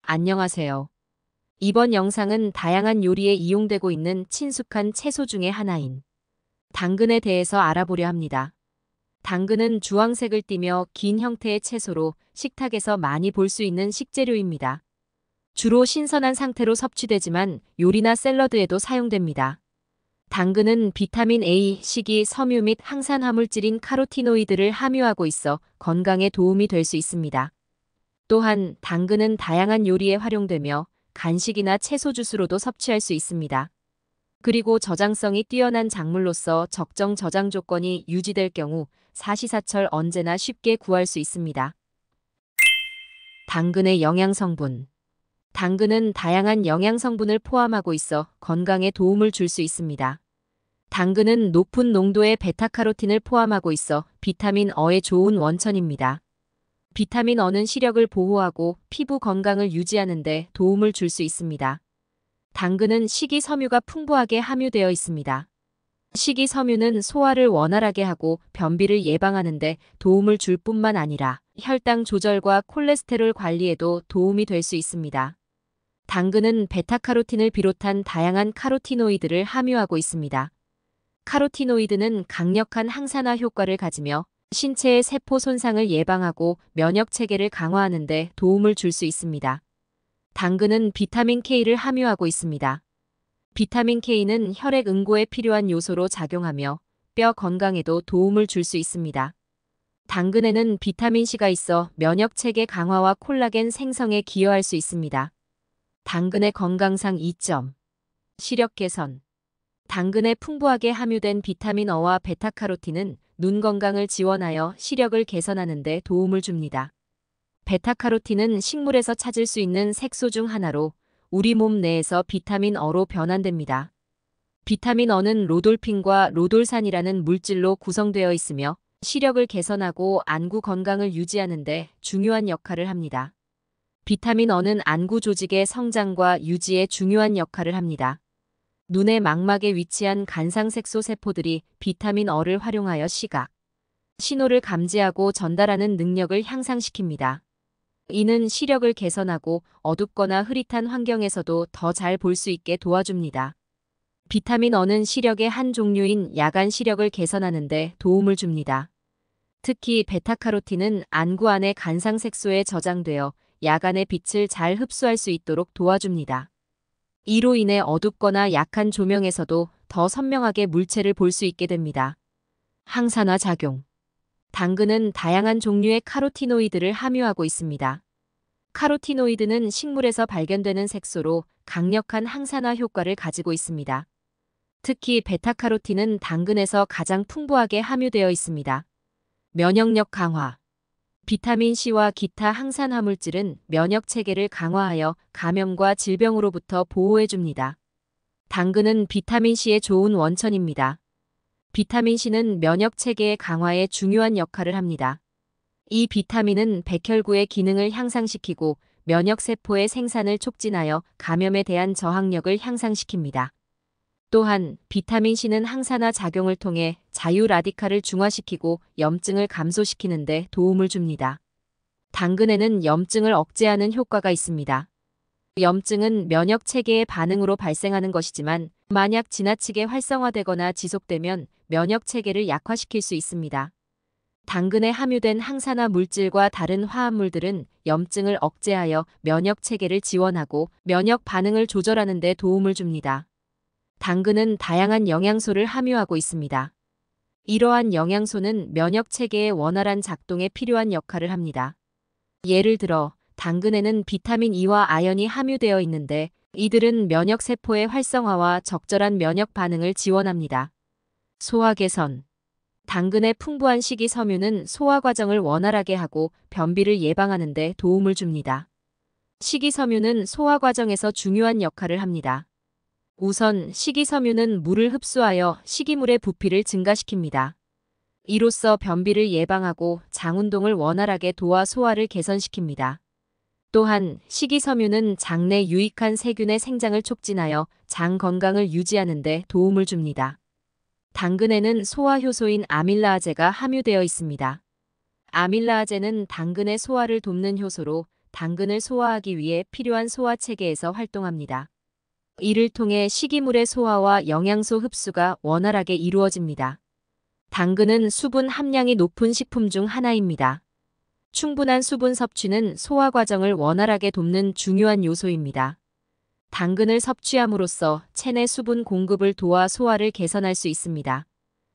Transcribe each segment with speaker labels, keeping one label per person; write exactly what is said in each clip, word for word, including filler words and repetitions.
Speaker 1: 안녕하세요. 이번 영상은 다양한 요리에 이용되고 있는 친숙한 채소 중의 하나인 당근에 대해서 알아보려 합니다. 당근은 주황색을 띠며 긴 형태의 채소로 식탁에서 많이 볼 수 있는 식재료입니다. 주로 신선한 상태로 섭취되지만 요리나 샐러드에도 사용됩니다. 당근은 비타민 A, 식이, 섬유 및 항산 화물질인 카로티노이드를 함유하고 있어 건강에 도움이 될 수 있습니다. 또한 당근은 다양한 요리에 활용되며 간식이나 채소 주스로도 섭취할 수 있습니다. 그리고 저장성이 뛰어난 작물로서 적정 저장 조건이 유지될 경우 사시사철 언제나 쉽게 구할 수 있습니다. 당근의 영양성분. 당근은 다양한 영양성분을 포함하고 있어 건강에 도움을 줄 수 있습니다. 당근은 높은 농도의 베타카로틴을 포함하고 있어 비타민 어의 좋은 원천입니다. 비타민 어는 시력을 보호하고 피부 건강을 유지하는 데 도움을 줄 수 있습니다. 당근은 식이섬유가 풍부하게 함유되어 있습니다. 식이섬유는 소화를 원활하게 하고 변비를 예방하는 데 도움을 줄 뿐만 아니라 혈당 조절과 콜레스테롤 관리에도 도움이 될 수 있습니다. 당근은 베타카로틴을 비롯한 다양한 카로티노이드를 함유하고 있습니다. 카로티노이드는 강력한 항산화 효과를 가지며 신체의 세포 손상을 예방하고 면역 체계를 강화하는 데 도움을 줄 수 있습니다. 당근은 비타민 K를 함유하고 있습니다. 비타민 K는 혈액 응고에 필요한 요소로 작용하며 뼈 건강에도 도움을 줄 수 있습니다. 당근에는 비타민 C가 있어 면역 체계 강화와 콜라겐 생성에 기여할 수 있습니다. 당근의 건강상 이점. 시력 개선. 당근에 풍부하게 함유된 비타민 어와 베타카로틴은 눈 건강을 지원하여 시력을 개선하는 데 도움을 줍니다. 베타카로틴은 식물에서 찾을 수 있는 색소 중 하나로 우리 몸 내에서 비타민 어로 변환됩니다. 비타민 어는 로돌핀과 로돌산이라는 물질로 구성되어 있으며 시력을 개선하고 안구 건강을 유지하는 데 중요한 역할을 합니다. 비타민 어는 안구 조직의 성장과 유지에 중요한 역할을 합니다. 눈의 망막에 위치한 간상색소 세포들이 비타민 어를 활용하여 시각, 신호를 감지하고 전달하는 능력을 향상시킵니다. 이는 시력을 개선하고 어둡거나 흐릿한 환경에서도 더 잘 볼 수 있게 도와줍니다. 비타민 어는 시력의 한 종류인 야간 시력을 개선하는 데 도움을 줍니다. 특히 베타카로틴은 안구 안의 간상색소에 저장되어 야간의 빛을 잘 흡수할 수 있도록 도와줍니다. 이로 인해 어둡거나 약한 조명에서도 더 선명하게 물체를 볼 수 있게 됩니다. 항산화 작용. 당근은 다양한 종류의 카로티노이드를 함유하고 있습니다. 카로티노이드는 식물에서 발견되는 색소로 강력한 항산화 효과를 가지고 있습니다. 특히 베타카로틴은 당근에서 가장 풍부하게 함유되어 있습니다. 면역력 강화. 비타민 C와 기타 항산화 물질은 면역 체계를 강화하여 감염과 질병으로부터 보호해줍니다. 당근은 비타민 C의 좋은 원천입니다. 비타민 C는 면역 체계의 강화에 중요한 역할을 합니다. 이 비타민은 백혈구의 기능을 향상시키고 면역세포의 생산을 촉진하여 감염에 대한 저항력을 향상시킵니다. 또한 비타민 C는 항산화 작용을 통해 자유라디칼을 중화시키고 염증을 감소시키는 데 도움을 줍니다. 당근에는 염증을 억제하는 효과가 있습니다. 염증은 면역 체계의 반응으로 발생하는 것이지만 만약 지나치게 활성화되거나 지속되면 면역 체계를 약화시킬 수 있습니다. 당근에 함유된 항산화 물질과 다른 화합물들은 염증을 억제하여 면역 체계를 지원하고 면역 반응을 조절하는 데 도움을 줍니다. 당근은 다양한 영양소를 함유하고 있습니다. 이러한 영양소는 면역 체계의 원활한 작동에 필요한 역할을 합니다. 예를 들어 당근에는 비타민 E와 아연이 함유되어 있는데 이들은 면역 세포의 활성화와 적절한 면역 반응을 지원합니다. 소화 개선. 당근의 풍부한 식이섬유는 소화 과정을 원활하게 하고 변비를 예방하는 데 도움을 줍니다. 식이섬유는 소화 과정에서 중요한 역할을 합니다. 우선 식이섬유는 물을 흡수하여 식이물의 부피를 증가시킵니다. 이로써 변비를 예방하고 장운동을 원활하게 도와 소화를 개선시킵니다. 또한 식이섬유는 장 내 유익한 세균의 생장을 촉진하여 장 건강을 유지하는 데 도움을 줍니다. 당근에는 소화효소인 아밀라아제가 함유되어 있습니다. 아밀라아제는 당근의 소화를 돕는 효소로 당근을 소화하기 위해 필요한 소화체계에서 활동합니다. 이를 통해 식이물의 소화와 영양소 흡수가 원활하게 이루어집니다. 당근은 수분 함량이 높은 식품 중 하나입니다. 충분한 수분 섭취는 소화 과정을 원활하게 돕는 중요한 요소입니다. 당근을 섭취함으로써 체내 수분 공급을 도와 소화를 개선할 수 있습니다.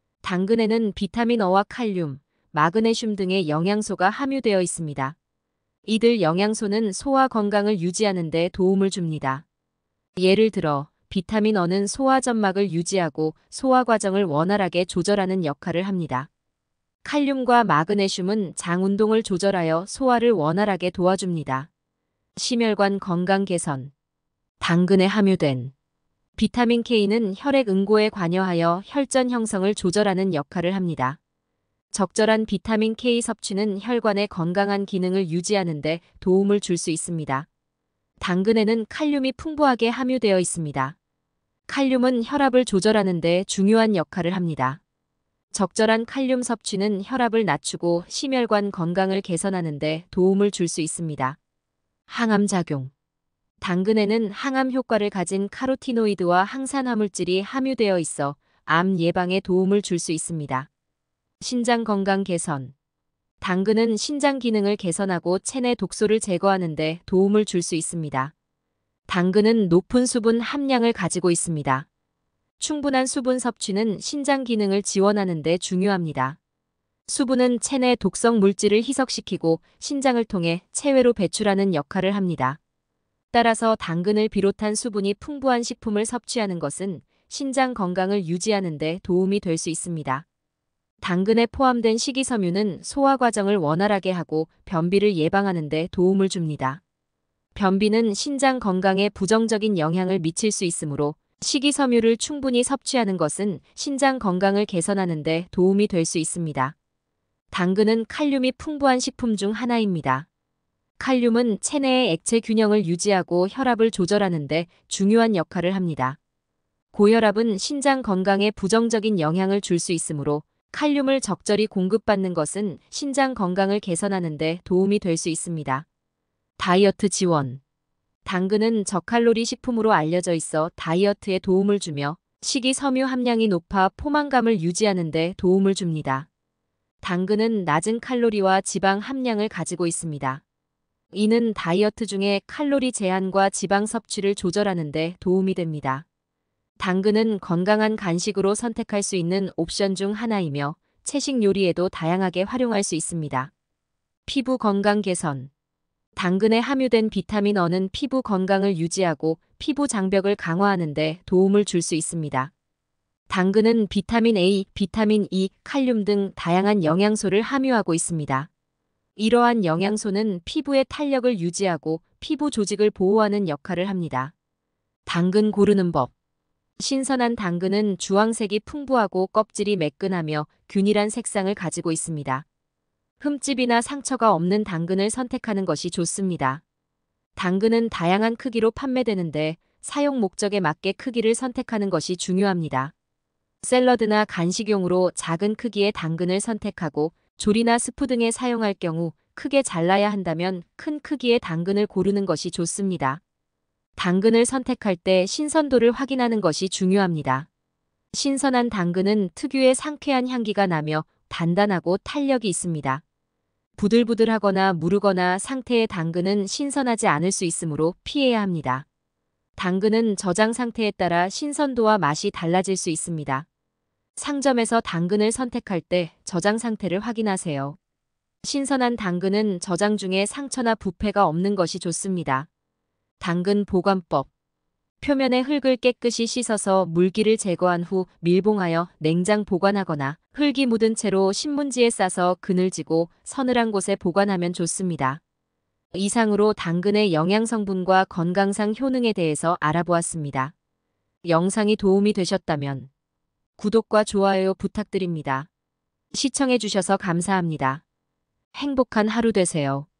Speaker 1: 당근에는 비타민 O와 칼륨, 마그네슘 등의 영양소가 함유되어 있습니다. 이들 영양소는 소화 건강을 유지하는 데 도움을 줍니다. 예를 들어 비타민 O는 소화 점막을 유지하고 소화 과정을 원활하게 조절하는 역할을 합니다. 칼륨과 마그네슘은 장 운동을 조절하여 소화를 원활하게 도와줍니다. 심혈관 건강 개선. 당근에 함유된 비타민 K는 혈액 응고에 관여하여 혈전 형성을 조절하는 역할을 합니다. 적절한 비타민 K 섭취는 혈관의 건강한 기능을 유지하는 데 도움을 줄 수 있습니다. 당근에는 칼륨이 풍부하게 함유되어 있습니다. 칼륨은 혈압을 조절하는 데 중요한 역할을 합니다. 적절한 칼륨 섭취는 혈압을 낮추고 심혈관 건강을 개선하는 데 도움을 줄 수 있습니다. 항암 작용. 당근에는 항암 효과를 가진 카로티노이드와 항산화물질이 함유되어 있어 암 예방에 도움을 줄 수 있습니다. 신장 건강 개선. 당근은 신장 기능을 개선하고 체내 독소를 제거하는 데 도움을 줄 수 있습니다. 당근은 높은 수분 함량을 가지고 있습니다. 충분한 수분 섭취는 신장 기능을 지원하는 데 중요합니다. 수분은 체내 독성 물질을 희석시키고 신장을 통해 체외로 배출하는 역할을 합니다. 따라서 당근을 비롯한 수분이 풍부한 식품을 섭취하는 것은 신장 건강을 유지하는 데 도움이 될 수 있습니다. 당근에 포함된 식이섬유는 소화 과정을 원활하게 하고 변비를 예방하는 데 도움을 줍니다. 변비는 신장 건강에 부정적인 영향을 미칠 수 있으므로 식이섬유를 충분히 섭취하는 것은 신장 건강을 개선하는 데 도움이 될 수 있습니다. 당근은 칼륨이 풍부한 식품 중 하나입니다. 칼륨은 체내의 액체 균형을 유지하고 혈압을 조절하는 데 중요한 역할을 합니다. 고혈압은 신장 건강에 부정적인 영향을 줄 수 있으므로 칼륨을 적절히 공급받는 것은 신장 건강을 개선하는 데 도움이 될 수 있습니다. 다이어트 지원. 당근은 저칼로리 식품으로 알려져 있어 다이어트에 도움을 주며 식이섬유 함량이 높아 포만감을 유지하는 데 도움을 줍니다. 당근은 낮은 칼로리와 지방 함량을 가지고 있습니다. 이는 다이어트 중에 칼로리 제한과 지방 섭취를 조절하는 데 도움이 됩니다. 당근은 건강한 간식으로 선택할 수 있는 옵션 중 하나이며 채식 요리에도 다양하게 활용할 수 있습니다. 피부 건강 개선. 당근에 함유된 비타민 O는 피부 건강을 유지하고 피부 장벽을 강화하는 데 도움을 줄 수 있습니다. 당근은 비타민 A, 비타민 E, 칼륨 등 다양한 영양소를 함유하고 있습니다. 이러한 영양소는 피부의 탄력을 유지하고 피부 조직을 보호하는 역할을 합니다. 당근 고르는 법. 신선한 당근은 주황색이 풍부하고 껍질이 매끈하며 균일한 색상을 가지고 있습니다. 흠집이나 상처가 없는 당근을 선택하는 것이 좋습니다. 당근은 다양한 크기로 판매되는데 사용 목적에 맞게 크기를 선택하는 것이 중요합니다. 샐러드나 간식용으로 작은 크기의 당근을 선택하고 조리나 스프 등에 사용할 경우 크게 잘라야 한다면 큰 크기의 당근을 고르는 것이 좋습니다. 당근을 선택할 때 신선도를 확인하는 것이 중요합니다. 신선한 당근은 특유의 상쾌한 향기가 나며 단단하고 탄력이 있습니다. 부들부들하거나 무르거나 상태의 당근은 신선하지 않을 수 있으므로 피해야 합니다. 당근은 저장 상태에 따라 신선도와 맛이 달라질 수 있습니다. 상점에서 당근을 선택할 때 저장 상태를 확인하세요. 신선한 당근은 저장 중에 상처나 부패가 없는 것이 좋습니다. 당근 보관법. 표면의 흙을 깨끗이 씻어서 물기를 제거한 후 밀봉하여 냉장 보관하거나 흙이 묻은 채로 신문지에 싸서 그늘지고 서늘한 곳에 보관하면 좋습니다. 이상으로 당근의 영양성분과 건강상 효능에 대해서 알아보았습니다. 영상이 도움이 되셨다면 구독과 좋아요 부탁드립니다. 시청해주셔서 감사합니다. 행복한 하루 되세요.